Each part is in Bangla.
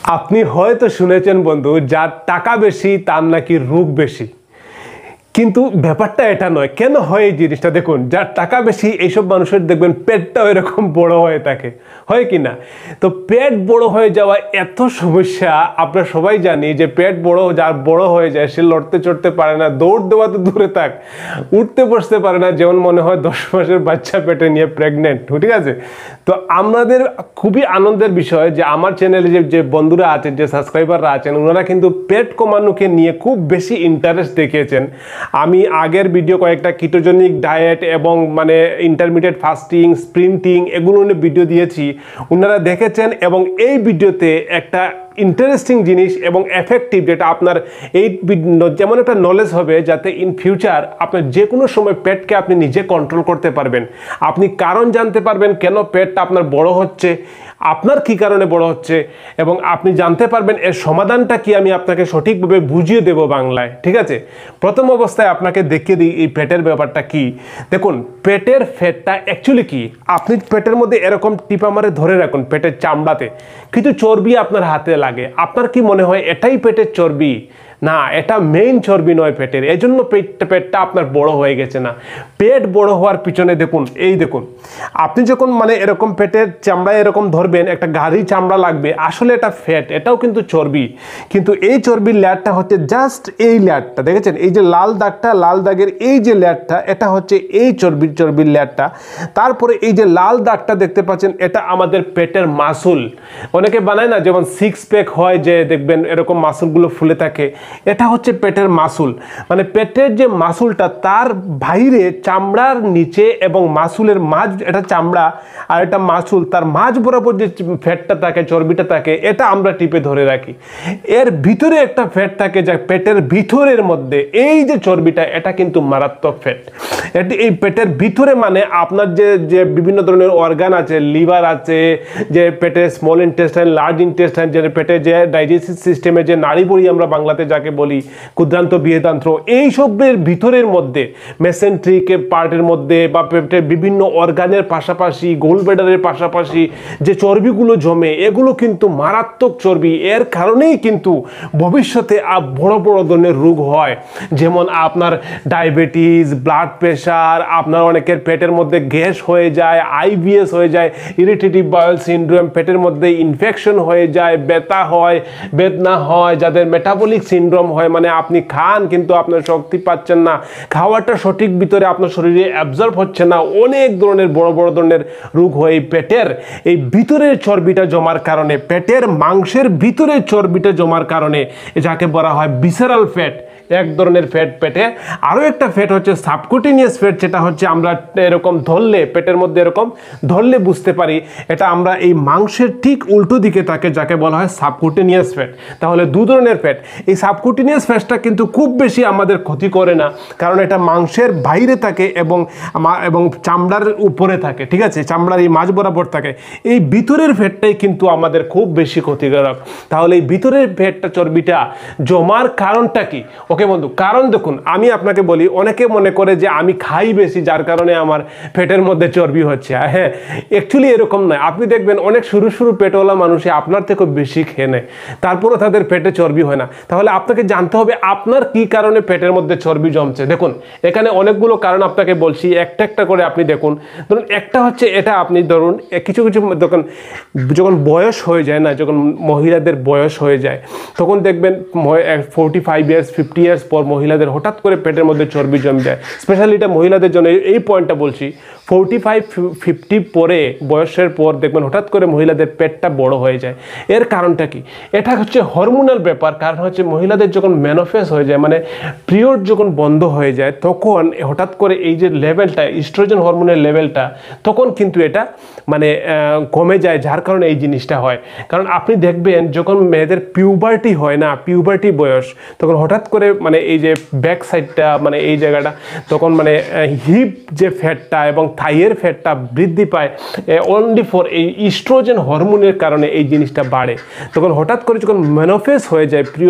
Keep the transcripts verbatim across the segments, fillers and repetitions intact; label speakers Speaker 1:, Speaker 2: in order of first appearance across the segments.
Speaker 1: আপনি হয়তো শুনেছেন বন্ধু, যার টাকা বেশি তার নাকি রোগ বেশি। কিন্তু ব্যাপারটা এটা নয়। কেন হয় এই জিনিসটা? দেখুন, যার টাকা বেশি এইসব মানুষের দেখবেন পেটটাও এরকম বড় হয়ে থাকে, হয় কি না? তো পেট বড় হয়ে যাওয়া এত সমস্যা, আমরা সবাই জানি যে পেট বড়, যার বড় হয়ে যায় সে লড়তে চড়তে পারে না, দৌড় দেওয়া তো দূরে থাক, উঠতে বসতে পারে না, যেমন মনে হয় দশ মাসের বাচ্চা পেটে নিয়ে প্রেগনেন্ট। ঠিক আছে? তো আমাদের খুবই আনন্দের বিষয় যে আমার চ্যানেলে যে যে বন্ধুরা আছেন, যে সাবস্ক্রাইবাররা আছেন, ওনারা কিন্তু পেট কমানোকে নিয়ে খুব বেশি ইন্টারেস্ট দেখিয়েছেন। আমি আগের ভিডিও কয়েকটা কিটোজেনিক ডায়েট এবং মানে ইন্টারমিডিয়েট ফাস্টিং, স্প্রিন্টিং এগুলো নিয়ে ভিডিও দিয়েছি, ওনারা দেখেছেন। এবং এই ভিডিওতে একটা ইন্টারেস্টিং জিনিস এবং এফেক্টিভ, যেটা আপনার এই যেমন একটা নলেজ হবে যাতে ইন ফিউচার আপনার যে কোনো সময় পেটকে আপনি নিজে কন্ট্রোল করতে পারবেন। আপনি কারণ জানতে পারবেন কেন পেটটা আপনার বড় হচ্ছে, আপনার কি কারণে বড় হচ্ছে, এবং আপনি জানতে পারবেন এর সমাধানটা কি। আমি আপনাকে সঠিকভাবে বুঝিয়ে দেব বাংলায়। ঠিক আছে? প্রথম অবস্থায় আপনাকে দেখিয়ে দিই এই পেটের ব্যাপারটা কি। দেখুন, পেটের ফ্যাটটা অ্যাকচুয়ালি কি, আপনি পেটের মধ্যে এরকম টিপা মারে ধরে রাখুন পেটের চামড়াতে, কিন্তু চর্বি আপনার হাতে লাগে। আপনার কি মনে হয় এটাই পেটের চর্বি? না, এটা মেইন চর্বি নয় পেটের, এই জন্য পেটটা পেটটা আপনার বড় হয়ে গেছে না। পেট বড় হওয়ার পিছনে দেখুন, এই দেখুন, আপনি যখন মানে এরকম পেটের চামড়া এরকম ধরবেন, একটা গাড়ি চামড়া লাগবে, আসলে এটা ফ্যাট, এটাও কিন্তু চর্বি। কিন্তু এই চর্বির লেয়ারটা হচ্ছে জাস্ট এই লেয়ারটা, দেখেছেন এই যে লাল দাগটা, লাল দাগের এই যে লেয়ারটা, এটা হচ্ছে এই চর্বির চর্বির লেয়ারটা। তারপরে এই যে লাল দাগটা দেখতে পাচ্ছেন, এটা আমাদের পেটের মাসুল। অনেকে বানায় না, যেমন সিক্স প্যাক হয়, যে দেখবেন এরকম মাসুলগুলো ফুলে থাকে, এটা হচ্ছে পেটের মাসুল। মানে পেটের যে মাসুলটা, তার বাইরে চামড়ার নিচে এবং মাসুলের মাঝ, এটা চামড়া আর এটা মাসুল, তার মাঝ বরাবর যে ফ্যাটটা থাকে, চর্বিটা থাকে, এটা আমরা টিপে ধরে রাখি। এর ভিতরে একটা ফ্যাট থাকে, যা পেটের ভিতরের মধ্যে, এই যে চর্বিটা, এটা কিন্তু মারাত্মক ফ্যাট। এটি এই পেটের ভিতরে, মানে আপনার যে যে বিভিন্ন ধরনের অর্গান আছে, লিভার আছে, যে পেটের স্মল ইন্টেস্টাইন, লার্জ ইন্টেস্টাইন, যে পেটে যে ডাইজেস্টিভ সিস্টেমে যে নাড়িভুঁড়ি আমরা বাংলাতে যাকে বলি, ক্ষুদ্রান্ত বৃহদান্ত্র, এইসবের ভিতরের মধ্যে, মেসেন্ট্রিক পার্টের মধ্যে বা পেটের বিভিন্ন অর্গানের পাশাপাশি, গোলব্লাডারের পাশাপাশি যে চর্বিগুলো জমে, এগুলো কিন্তু মারাত্মক চর্বি। এর কারণেই কিন্তু ভবিষ্যতে বড় বড় ধরনের রোগ হয়, যেমন আপনার ডায়াবেটিস, ব্লাড প্রেশার, আপনার অনেকের পেটের মধ্যে গ্যাস হয়ে যায়, আইবিএস হয়ে যায়, ইরিটেটিভ বাউল সিনড্রোম, পেটের মধ্যে ইনফেকশন হয়ে যায়, ব্যথা হয়, বেদনা হয়, যাদের মেটাবলিক সিনড্রোম হয়, মানে আপনি খান কিন্তু আপনার শক্তি পাচ্ছেন না, খাওয়াটা সঠিক ভিতরে আপনার শরীরে অ্যাবজর্ব হচ্ছে না, অনেক ধরনের বড় বড় ধরনের রোগ হয় এই পেটের এই ভিতরের চর্বিটা জমার কারণে, পেটের মাংসের ভিতরের চর্বিটা জমার কারণে, যাকে বলা হয় ভিসেরাল ফ্যাট, এক ধরনের ফ্যাট পেটে। আরও একটা ফ্যাট হচ্ছে সাবকুটিনিয়াস ফ্যাট, যেটা হচ্ছে আমরা এরকম ধরলে, পেটের মধ্যে এরকম ধরলে বুঝতে পারি এটা আমরা এই মাংসের ঠিক উল্টো দিকে থাকে, যাকে বলা হয় সাবকুটিনিয়াস ফ্যাট। তাহলে দু ধরনের ফ্যাট। এই সাবকুটিনিয়াস ফ্যাটটা কিন্তু খুব বেশি আমাদের ক্ষতি করে না, কারণ এটা মাংসের বাইরে থাকে এবং এবং চামড়ার উপরে থাকে। ঠিক আছে? চামড়ার এই মাঝ বরাবর থাকে। এই ভিতরের ফ্যাটটাই কিন্তু আমাদের খুব বেশি ক্ষতিকারক। তাহলে এই ভিতরের ফ্যাটটা, চর্বিটা জমার কারণটা কি? ওকে বন্ধু, কারণ দেখুন, আমি আপনাকে বলি, অনেকে মনে করে যে আমি খাই বেশি, যার কারণে আমার পেটের মধ্যে চর্বি হচ্ছে। হ্যাঁ, অ্যাকচুয়ালি এরকম নয়। আপনি দেখবেন অনেক সরু সরু পেটওয়ালা মানুষে আপনার থেকেও বেশি খেয়ে নেয়, তারপরও তাদের পেটে চর্বি হয় না। তাহলে আপনাকে জানতে হবে আপনার কি কারণে পেটের মধ্যে চর্বি জমছে। দেখুন, এখানে অনেকগুলো কারণ আপনাকে বলছি, একটা একটা করে আপনি দেখুন। ধরুন, একটা হচ্ছে এটা, আপনি ধরুন কিছু কিছু যখন যখন বয়স হয়ে যায় না, যখন মহিলাদের বয়স হয়ে যায়, তখন দেখবেন forty five years fifty years পর মহিলাদের হঠাৎ করে পেটের মধ্যে চর্বি জমে যায়। স্পেশালি এটা মহিলাদের জন্য এই পয়েন্টটা বলছি। ফোর্টি ফাইভ ফিফটি পরে, বয়সের পর দেখবেন হঠাৎ করে মহিলাদের পেটটা বড় হয়ে যায়। এর কারণটা কি? এটা হচ্ছে হরমোনাল ব্যাপার। কারণ হচ্ছে মহিলাদের যখন মেনোফেজ হয়ে যায়, মানে পিরিয়ড যখন বন্ধ হয়ে যায়, তখন হঠাৎ করে এই যে লেভেলটা, ইস্ট্রোজেন হরমোনের লেভেলটা, তখন কিন্তু এটা মানে কমে যায়, যার কারণে এই জিনিসটা হয়। কারণ আপনি দেখবেন যখন মেয়েদের পিউবার্টি হয় না, পিউবার্টি বয়স, তখন হঠাৎ করে মানে এই যে ব্যাক সাইডটা, মানে এই জায়গাটা, তখন মানে হিপ যে ফ্যাটটা এবং থাইয়ের ফ্যাটটা বৃদ্ধি পায় অনলি ফর এই ইস্ট্রোজেন হরমোনের কারণে এই জিনিসটা বাড়ে। তখন হঠাৎ করে যখন মেনোফেজ হয়ে যায়, পিরিয়ড বন্ধ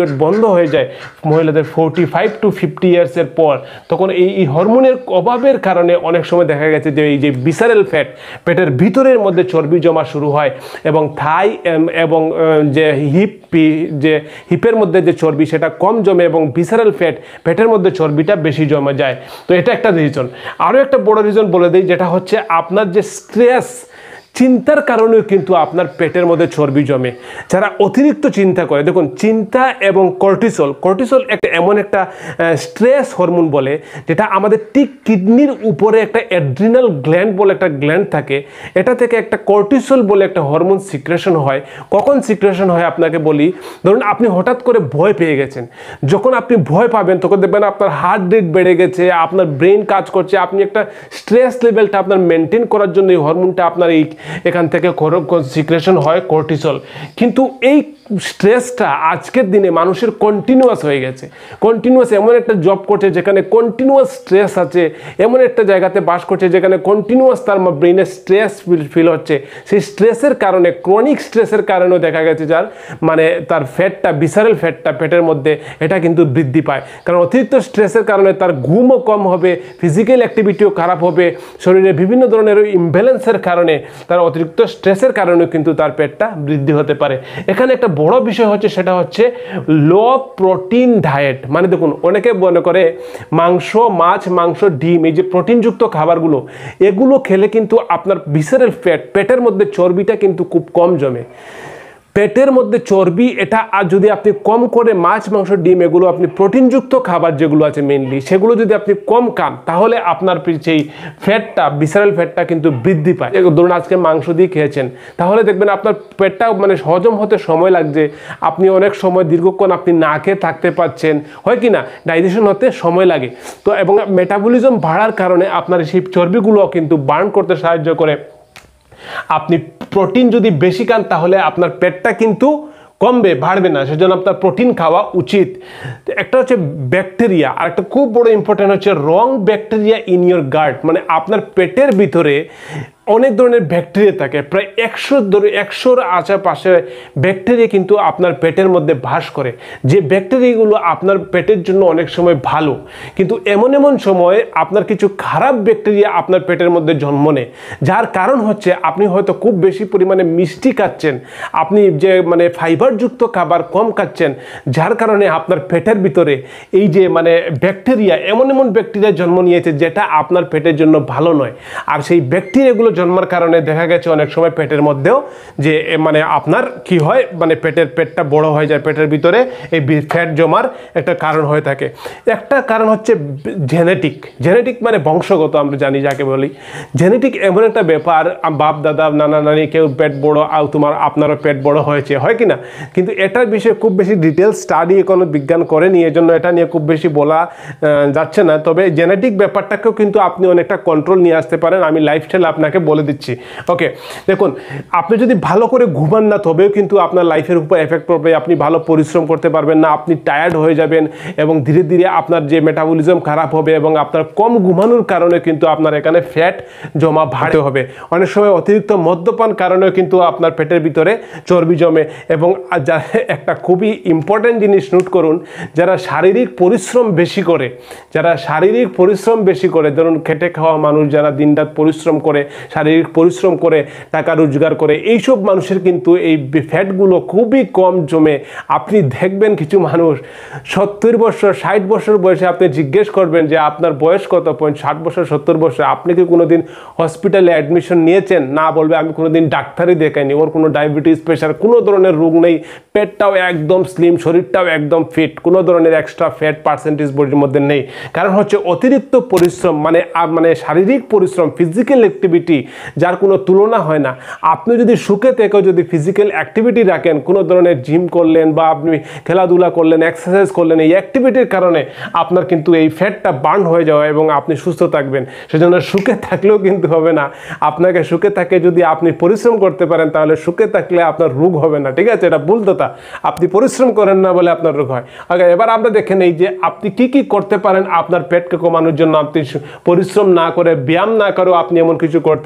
Speaker 1: হয়ে যায় মহিলাদের ফোর্টি ফাইভ টু ফিফটি ইয়ার্সের পর, তখন এই হরমোনের অভাবের কারণে অনেক সময় দেখা গেছে যে এই যে ভিসারাল ফ্যাট, পেটের ভিতরের মধ্যে চর্বি জমা শুরু হয় এবং থাই এবং যে হিপ যে হিপের মধ্যে যে চর্বি সেটা কম জমে এবং ভিসারাল ফ্যাট পেটের মধ্যে চর্বিটা বেশি জমা যায়। তো এটা একটা রিজন। আরও একটা বড় রিজন বলে দিই, যেটা হচ্ছে আপনার যে স্ট্রেস, চিন্তার কারণেও কিন্তু আপনার পেটের মধ্যে চর্বি জমে। যারা অতিরিক্ত চিন্তা করে, দেখুন চিন্তা এবং কর্টিসল, কর্টিসল একটা এমন একটা স্ট্রেস হরমোন বলে যেটা আমাদের ঠিক কিডনির উপরে একটা অ্যাড্রিনাল গ্ল্যান্ড বলে একটা গ্ল্যান্ড থাকে, এটা থেকে একটা কর্টিসল বলে একটা হরমোন সিক্রেশন হয়। কখন সিক্রেশন হয় আপনাকে বলি, ধরুন আপনি হঠাৎ করে ভয় পেয়ে গেছেন, যখন আপনি ভয় পাবেন তখন দেখবেন আপনার হার্ট রেট বেড়ে গেছে, আপনার ব্রেন কাজ করছে, আপনি একটা স্ট্রেস লেভেলটা আপনার মেনটেন করার জন্য এই হরমোনটা আপনার এই এখান থেকে সিক্রেশন হয় কর্টিসল। কিন্তু এই স্ট্রেসটা আজকের দিনে মানুষের কন্টিনিউয়াস হয়ে গেছে, কন্টিনিউয়াস এমন একটা জব করছে যেখানে কন্টিনিউয়াস স্ট্রেস আছে, এমন একটা জায়গাতে বাস করছে যেখানে কন্টিনিউয়াস তার ব্রেনে স্ট্রেস ফিল হচ্ছে। সেই স্ট্রেসের কারণে, ক্রনিক স্ট্রেসের কারণেও দেখা গেছে যার মানে তার ফ্যাটটা, ভিসারাল ফ্যাটটা পেটের মধ্যে এটা কিন্তু বৃদ্ধি পায়। কারণ অতিরিক্ত স্ট্রেসের কারণে তার ঘুমও কম হবে, ফিজিক্যাল অ্যাক্টিভিটিও খারাপ হবে, শরীরে বিভিন্ন ধরনের ইমব্যালেন্সের কারণে, তার অতিরিক্ত স্ট্রেসের কারণেও কিন্তু তার পেটটা বৃদ্ধি হতে পারে। এখানে একটা বড় বিষয় হচ্ছে, সেটা হচ্ছে লো প্রোটিন ডায়েট। মানে দেখুন, অনেকে মনে করে মাংস, মাছ, মাংস, ডিম, এই যে প্রোটিনযুক্ত খাবারগুলো, এগুলো খেলে কিন্তু আপনার ভিসারাল ফ্যাট, পেটের মধ্যে চর্বিটা কিন্তু খুব কম জমে। পেটের মধ্যে চর্বি এটা আর যদি আপনি কম করে মাছ, মাংস, ডিম, এগুলো আপনি প্রোটিনযুক্ত খাবার যেগুলো আছে মেইনলি, সেগুলো যদি আপনি কম খান তাহলে আপনার সেই ফ্যাটটা, ভিসারাল ফ্যাটটা কিন্তু বৃদ্ধি পায়। ধরুন আজকে মাংস দিয়ে খেয়েছেন, তাহলে দেখবেন আপনার পেটটা মানে হজম হতে সময় লাগছে, আপনি অনেক সময় দীর্ঘক্ষণ আপনি না খেয়ে থাকতে পারছেন, হয় কি না, ডাইজেশন হতে সময় লাগে। তো এবং মেটাবলিজম বাড়ার কারণে আপনার সেই চর্বিগুলো কিন্তু বার্ন করতে সাহায্য করে। আপনি প্রোটিন যদি বেশি খান তাহলে আপনার পেটটা কিন্তু কমবে, বাড়বে না, সেজন্য আপনার প্রোটিন খাওয়া উচিত। একটা হচ্ছে ব্যাকটেরিয়া, আর একটা খুব বড় ইম্পর্টেন্ট হচ্ছে wrong bacteria in your gut. মানে আপনার পেটের ভিতরে অনেক ধরনের ব্যাকটেরিয়া থাকে, প্রায় একশো ধরে একশোর আশেপাশে ব্যাকটেরিয়া কিন্তু আপনার পেটের মধ্যে বাস করে। যে ব্যাকটেরিয়াগুলো আপনার পেটের জন্য অনেক সময় ভালো, কিন্তু এমন এমন সময় আপনার কিছু খারাপ ব্যাকটেরিয়া আপনার পেটের মধ্যে জন্ম নেয়। যার কারণ হচ্ছে আপনি হয়তো খুব বেশি পরিমাণে মিষ্টি খাচ্ছেন, আপনি যে মানে ফাইবারযুক্ত খাবার কম খাচ্ছেন, যার কারণে আপনার পেটের ভিতরে এই যে মানে ব্যাকটেরিয়া, এমন এমন ব্যাকটেরিয়া জন্ম নিয়েছে যেটা আপনার পেটের জন্য ভালো নয়। আর সেই ব্যাকটেরিয়াগুলো জন্মার কারণে দেখা গেছে অনেক সময় পেটের মধ্যেও যে মানে আপনার কি হয়, মানে পেটের পেটটা বড় হয়ে যায়, পেটের ভিতরে এই ফ্যাট জমার একটা কারণ হয়ে থাকে। একটা কারণ হচ্ছে জেনেটিক। জেনেটিক মানে বংশগত, আমরা জানি যাকে বলি। জেনেটিক এমন একটা ব্যাপার, বাপ দাদা নানা নানি কেউ পেট বড়, আর তোমার আপনারও পেট বড় হয়েছে, হয় কি না, কিন্তু এটার বিষয়ে খুব বেশি ডিটেলস স্টাডি কোনো বিজ্ঞান করেনি, এজন্য এটা নিয়ে খুব বেশি বলা যাচ্ছে না। তবে জেনেটিক ব্যাপারটাকেও কিন্তু আপনি অনেকটা কন্ট্রোল নিয়ে আসতে পারেন, আমি লাইফস্টাইল আপনাকে বলে দিচ্ছি। ওকে, দেখুন আপনি যদি ভালো করে ঘুমান না, তবেও কিন্তু আপনার লাইফের উপর এফেক্ট পড়বে, আপনি ভালো পরিশ্রম করতে পারবেন না, আপনি টায়ার্ড হয়ে যাবেন এবং ধীরে ধীরে আপনার যে মেটাবলিজম খারাপ হবে এবং আপনার কম ঘুমানোর কারণে কিন্তু আপনার এখানে ফ্যাট জমা বাড়তে হবে। অনেক সময় অতিরিক্ত মদ্যপান কারণেও কিন্তু আপনার পেটের ভিতরে চর্বি জমে। এবং একটা খুবই ইম্পর্টেন্ট জিনিস নোট করুন, যারা শারীরিক পরিশ্রম বেশি করে, যারা শারীরিক পরিশ্রম বেশি করে ধরুন খেটে খাওয়া মানুষ, যারা দিনরাত পরিশ্রম করে, শারীরিক পরিশ্রম করে টাকা রোজগার করে, এইসব মানুষের কিন্তু এই ফ্যাটগুলো খুবই কম জমে। আপনি দেখবেন কিছু মানুষ সত্তর বছর ষাট বছর বয়সে আপনি জিজ্ঞেস করবেন যে আপনার বয়স কত, পয়েন্ট ষাট বছর সত্তর বছর, আপনি কি কোনোদিন হসপিটালে অ্যাডমিশন নিয়েছেন? না, বলবে আমি কোনোদিন ডাক্তারই দেখাইনি, ওর কোনো ডায়াবেটিস, প্রেশার, কোনো ধরনের রোগ নেই, পেটটাও একদম স্লিম, শরীরটাও একদম ফিট, কোনো ধরনের এক্সট্রা ফ্যাট পার্সেন্টেজ বডির মধ্যে নেই। কারণ হচ্ছে অতিরিক্ত পরিশ্রম, মানে মানে শারীরিক পরিশ্রম, ফিজিক্যাল অ্যাক্টিভিটি যার কোনো তুলনা হয় না। আপনি যদি সুখে থেকেও যদি ফিজিক্যাল অ্যাক্টিভিটি রাখেন, কোনো ধরনের জিম করলেন বা আপনি খেলাধুলা করলেন, এক্সারসাইজ করলেন, এই অ্যাক্টিভিটির কারণে আপনার কিন্তু এই ফ্যাটটা বার্ন হয়ে যাওয়া এবং আপনি সুস্থ থাকবেন। সেজন্য সুখে থাকলেও কিন্তু হবে না, আপনাকে সুখে থাকে যদি আপনি পরিশ্রম করতে পারেন, তাহলে সুখে থাকলে আপনার রোগ হবে না, ঠিক আছে? এটা ভুল কথা, আপনি পরিশ্রম করেন না বলে আপনার রোগ হয়। ওকে, এবার আমরা দেখে নেই যে আপনি কি কি করতে পারেন আপনার পেটকে কমানোর জন্য। আপনি পরিশ্রম না করে, ব্যায়াম না করেও আপনি এমন কিছু করতে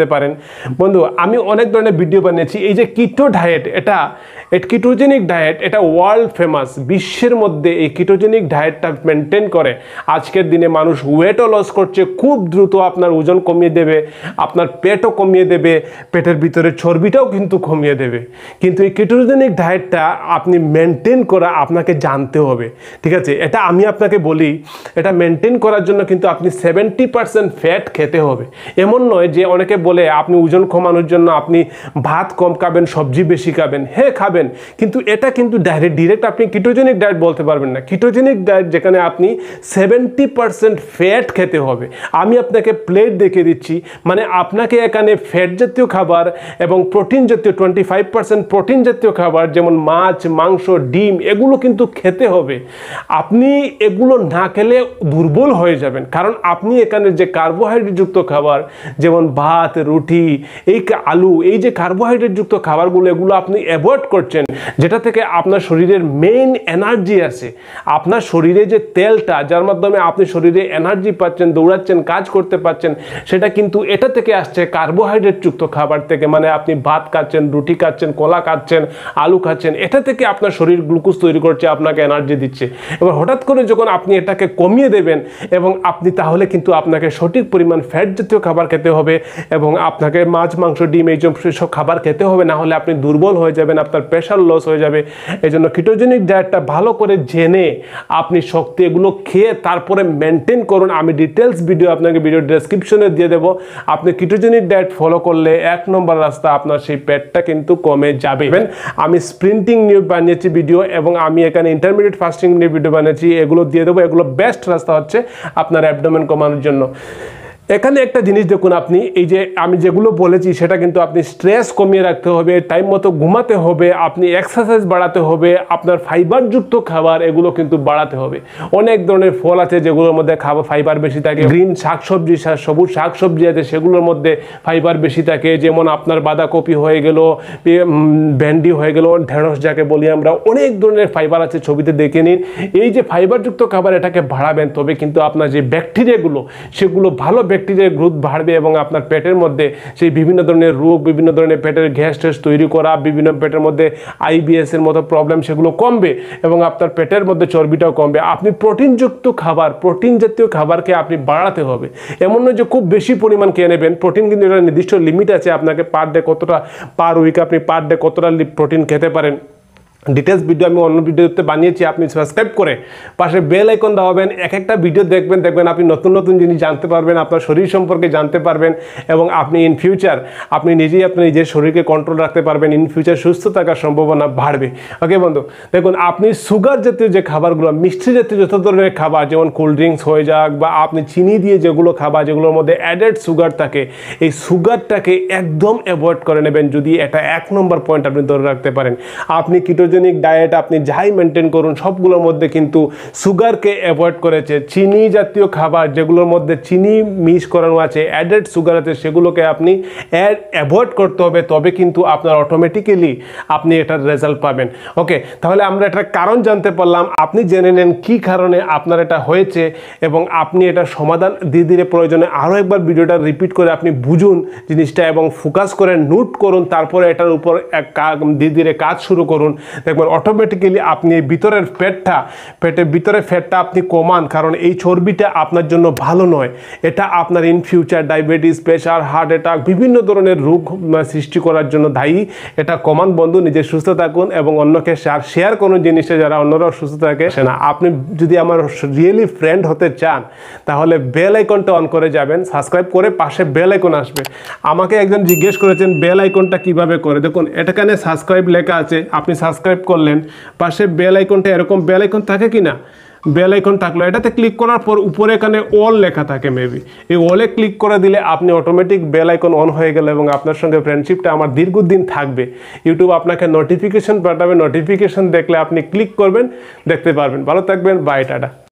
Speaker 1: করতে পারেন। বন্ধু আমি অনেক ধরনের ভিডিও বানিয়েছি, এই যে কিটো ডায়েট, এটা কিটোজেনিক ডায়েট এটা ওয়ার্ল্ড ফেমাস, বিশ্বের মধ্যে এই কিটোজেনিক ডায়েটটা মেনটেন করে আজকের দিনে মানুষ ওয়েটও লস করছে, খুব দ্রুত আপনার ওজন কমিয়ে দেবে, আপনার পেটও কমিয়ে দেবে, পেটের ভিতরে চর্বিটাও কিন্তু কমিয়ে দেবে। কিন্তু এই কিটোজেনিক ডায়েটটা আপনি মেনটেন করা আপনাকে জানতে হবে, ঠিক আছে? এটা আমি আপনাকে বলি, এটা মেনটেন করার জন্য কিন্তু আপনি সেভেন্টি পার্সেন্ট ফ্যাট খেতে হবে। এমন নয় যে অনেকে বলে আপনি ওজন কমানোর জন্য আপনি ভাত কম খাবেন, সবজি বেশি খাবেন। হ্যাঁ খাবেন, কিন্তু এটা কিন্তু ডাইরেক্ট ডিরেক্ট আপনি কিটোজেনিক ডায়েট বলতে পারবেন না। কিটোজেনিক ডায়েট যেখানে আপনি সেভেন্টি পার্সেন্ট ফ্যাট খেতে হবে। আমি আপনাকে প্লেট দেখিয়ে দিচ্ছি, মানে আপনাকে এখানে ফ্যাট জাতীয় খাবার এবং প্রোটিন জাতীয় টোয়েন্টি ফাইভ পার্সেন্ট প্রোটিন জাতীয় খাবার যেমন মাছ, মাংস, ডিম এগুলো কিন্তু খেতে হবে। আপনি এগুলো না খেলে দুর্বল হয়ে যাবেন, কারণ আপনি এখানে যে কার্বোহাইড্রেট যুক্ত খাবার যেমন ভাত, রুটি, এই আলু, এই যে কার্বোহাইড্রেট যুক্ত খাবারগুলো এগুলো আপনি অ্যাভয়েড করছেন, যেটা থেকে আপনার শরীরের মেইন এনার্জি আছে। আপনার শরীরে যে তেলটা যার মাধ্যমে আপনি শরীরে এনার্জি পাচ্ছেন, দৌড়াচ্ছেন, কাজ করতে পারছেন, সেটা কিন্তু এটা থেকে আসছে কার্বোহাইড্রেট যুক্ত খাবার থেকে। মানে আপনি ভাত খাচ্ছেন, রুটি খাচ্ছেন, কলা খাচ্ছেন, আলু খাচ্ছেন, এটা থেকে আপনার শরীর গ্লুকোজ তৈরি করছে, আপনাকে এনার্জি দিচ্ছে। এবার হঠাৎ করে যখন আপনি এটাকে কমিয়ে দেবেন এবং আপনি তাহলে কিন্তু আপনাকে সঠিক পরিমাণ ফ্যাট জাতীয় খাবার খেতে হবে এবং আপনাকে মাছ, মাংস, ডিম এই সব খাবার খেতে হবে, না হলে আপনি দুর্বল হয়ে যাবেন, আপনার প্রেশার লস হয়ে যাবে। এই জন্য কিটোজেনিক ডায়েটটা ভালো করে জেনে আপনি শক্তি এগুলো খেয়ে তারপরে মেনটেন করুন। আমি ডিটেলস ভিডিও আপনাকে ভিডিও ডেসক্রিপশনে দিয়ে দেবো। আপনি কিটোজেনিক ডায়েট ফলো করলে এক নম্বর রাস্তা আপনার সেই পেটটা কিন্তু কমে যাবে। আমি স্প্রিন্টিং নিয়ে বানিয়েছি ভিডিও এবং আমি এখানে ইন্টারমিডিয়েট ফাস্টিং নিয়ে ভিডিও বানিয়েছি, এগুলো দিয়ে দেবো। এগুলো বেস্ট রাস্তা হচ্ছে আপনার অ্যাবডোমেন কমানোর জন্য। এখানে একটা জিনিস দেখুন, আপনি এই যে আমি যেগুলো বলেছি সেটা কিন্তু আপনি স্ট্রেস কমিয়ে রাখতে হবে, টাইম মতো ঘুমাতে হবে, আপনি এক্সারসাইজ বাড়াতে হবে, আপনার ফাইবারযুক্ত খাবার এগুলো কিন্তু বাড়াতে হবে। অনেক ধরনের ফল আছে যেগুলোর মধ্যে খাবার ফাইবার বেশি থাকে, গ্রিন শাকসবজি, সবুজ শাকসবজি আছে সেগুলোর মধ্যে ফাইবার বেশি থাকে, যেমন আপনার বাঁধাকপি হয়ে গেল, ভেন্ডি হয়ে গেল, ঢেঁড়স যাকে বলি আমরা, অনেক ধরনের ফাইবার আছে, ছবিতে দেখে নিন। এই যে ফাইবারযুক্ত খাবার এটাকে বাড়াবেন, তবে কিন্তু আপনার যে ব্যাকটেরিয়াগুলো সেগুলো ভালো ব্যাকটেরিয়ার গ্রোথ বাড়বে এবং আপনার পেটের মধ্যে সেই বিভিন্ন ধরনের রোগ, বিভিন্ন ধরনের পেটের গ্যাস ট্যাস তৈরি করা, বিভিন্ন পেটের মধ্যে আইবিএস এর মতো প্রবলেম সেগুলো কমবে এবং আপনার পেটের মধ্যে চর্বিটাও কমবে। আপনি প্রোটিনযুক্ত খাবার, প্রোটিন জাতীয় খাবারকে আপনি বাড়াতে হবে। এমন নয় যে খুব বেশি পরিমাণ খেয়ে নেবেন, প্রোটিন কিন্তু একটা নির্দিষ্ট লিমিট আছে, আপনাকে পার ডে কতটা, পার উইক আপনি পার ডে কতটা প্রোটিন খেতে পারেন। ডিটেলস ভিডিও আমি অন্য ভিডিওতে বানিয়েছি, আপনি সাবস্ক্রাইব করে পাশে বেল আইকন দাবাবেন, এক একটা ভিডিও দেখবেন, দেখবেন আপনি নতুন নতুন জিনিস জানতে পারবেন, আপনার শরীর সম্পর্কে জানতে পারবেন এবং আপনি ইন ফিউচার আপনি নিজেই আপনার নিজের শরীরকে কন্ট্রোল রাখতে পারবেন, ইন ফিউচার সুস্থ থাকার সম্ভাবনা বাড়বে। ওকে বন্ধু, দেখুন আপনি সুগার জাতীয় যে খাবারগুলো, মিষ্টি জাতীয় যত ধরনের খাবার যেমন কোল্ড ড্রিঙ্কস হয়ে যাক বা আপনি চিনি দিয়ে যেগুলো খাবার যেগুলোর মধ্যে অ্যাডেড সুগার থাকে, এই সুগারটাকে একদম অ্যাভয়েড করে নেবেন। যদি এটা এক নম্বর পয়েন্ট আপনি ধরে রাখতে পারেন, আপনি কিটোজেনিক ডায়েট আপনি যাই মেনটেন করুন সবগুলোর মধ্যে কিন্তু সুগারকে অ্যাভয়েড করেছে। চিনি জাতীয় খাবার যেগুলোর মধ্যে চিনি মিক্স করানো আছে, অ্যাডেড সুগার আছে, সেগুলোকে আপনি অ্যাভয়েড করতে হবে, তবে কিন্তু আপনার অটোমেটিক্যালি আপনি এটার রেজাল্ট পাবেন। ওকে, তাহলে আমরা এটার কারণ জানতে পারলাম। আপনি জেনে নেন কি কারণে আপনার এটা হয়েছে এবং আপনি এটা সমাধান ধীরে ধীরে প্রয়োজনে আরও একবার ভিডিওটা রিপিট করে আপনি বুঝুন জিনিসটা এবং ফোকাস করে নোট করুন, তারপরে এটার উপর এক ধীরে ধীরে কাজ শুরু করুন। দেখবেন অটোমেটিক্যালি আপনি ভিতরের ফ্যাটটা, পেটের ভিতরে ফ্যাটটা আপনি কমান, কারণ এই চর্বিটা আপনার জন্য ভালো নয়। এটা আপনার in future diabetes, pressure, heart attack, বিভিন্ন ধরনের রোগ সৃষ্টি করার জন্য দায়ী। এটা কমান বন্ধু, নিজে সুস্থ থাকুন এবং অন্যকে শেয়ার শেয়ার কোনো জিনিসে যারা অন্যরাও সুস্থ থাকে সে না। আপনি যদি আমার রিয়েলি ফ্রেন্ড হতে চান তাহলে বেল আইকনটা অন করে যাবেন, সাবস্ক্রাইব করে পাশে বেল আইকন আসবে। আমাকে একজন জিজ্ঞেস করেছেন বেল আইকনটা কিভাবে করে, দেখুন এটাখানে সাবস্ক্রাইব লেখা আছে, আপনি সাবস্ক্রাইব করলেন, পাশে বেল আইকনটা এরকম বেল আইকন থাকে কি না, বেল আইকন থাকলো, এটাতে ক্লিক করার পর উপরে এখানে অল লেখা থাকে মেবি, এই অলে ক্লিক করে দিলে আপনি অটোমেটিক বেল আইকন অন হয়ে গেল এবং আপনার সঙ্গে ফ্রেন্ডশিপটা আমার দীর্ঘদিন থাকবে। ইউটিউব আপনাকে নোটিফিকেশন পাঠাবে, নোটিফিকেশন দেখলে আপনি ক্লিক করবেন, দেখতে পারবেন। ভালো থাকবেন, বাই, টাটা।